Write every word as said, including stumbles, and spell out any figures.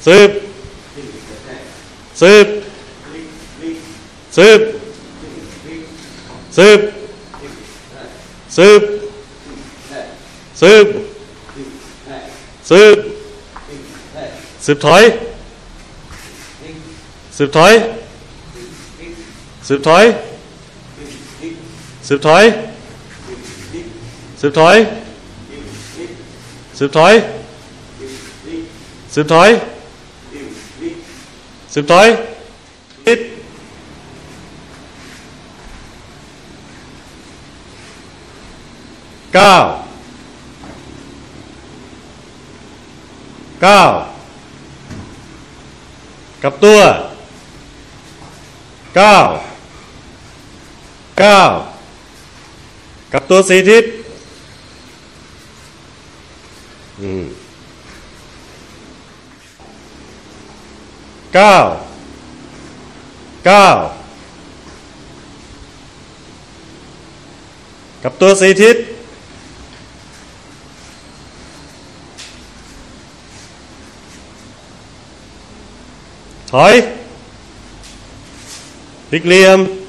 สืบสืบสืบสืบสืบสืบสืบสืบถอยสืบถอยสืบถอยสืบถอยสืบถอยสืบถอยสืบถอยสืบถอยปิดเก้าเก้ากับตัวเก้าเก้ากับตัวสี่ทิศอืมเก้าเก้ากับตัวสี่ทิศถอยพลิกเหลี่ยม